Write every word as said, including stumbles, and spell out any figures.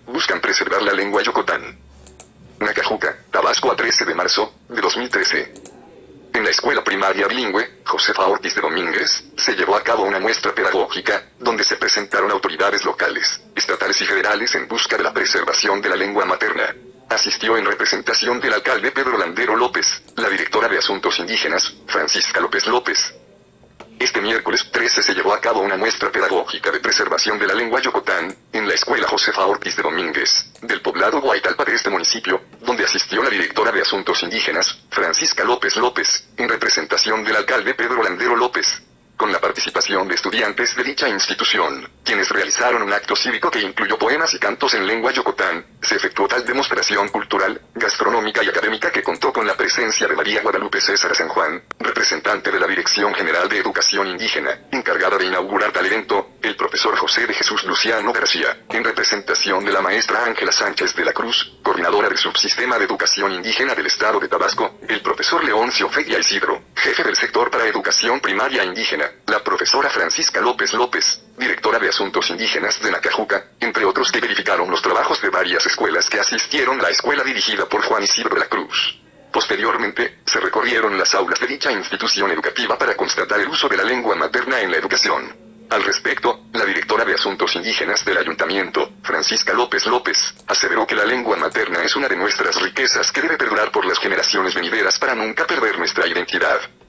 buscan preservar la lengua yocotán. Nacajuca, Tabasco, a trece de marzo de dos mil trece. En la escuela primaria bilingüe, Josefa Ortiz de Domínguez, se llevó a cabo una muestra pedagógica, donde se presentaron autoridades locales, estatales y federales en busca de la preservación de la lengua materna. Asistió en representación del alcalde Pedro Landero López, la directora de Asuntos Indígenas, Francisca López López. Este miércoles trece se llevó a cabo una muestra pedagógica de preservación de la lengua yocotán, en la escuela Josefa Ortiz de Domínguez, del poblado Guaitalpa de este municipio, donde asistió la directora de Asuntos Indígenas, Francisca López López, en representación del alcalde Pedro Landero López, con la participación de estudiantes de dicha institución, quienes realizaron un acto cívico que incluyó poemas y cantos en lengua yocotán. Se efectuó tal demostración cultural, gastronómica y académica que contó con la presencia de María Guadalupe César San Juan, representante de la Dirección General de Educación Indígena, encargada de inaugurar tal evento, el profesor José de Jesús Luciano García, en representación de la maestra Ángela Sánchez de la Cruz, coordinadora del Subsistema de Educación Indígena del Estado de Tabasco, el profesor Leoncio Feguia Isidro, jefe del sector para Educación Primaria Indígena, la profesora Francisca López López, directora de Asuntos Indígenas de Nacajuca, entre otros que verificaron los trabajos de varias escuelas que asistieron a la escuela dirigida por Juan Isidro de la Cruz. Posteriormente, se recorrieron las aulas de dicha institución educativa para constatar el uso de la lengua materna en la educación. Al respecto, la directora de Asuntos Indígenas del Ayuntamiento, Francisca López López, aseveró que la lengua materna es una de nuestras riquezas que debe perdurar por las generaciones venideras para nunca perder nuestra identidad.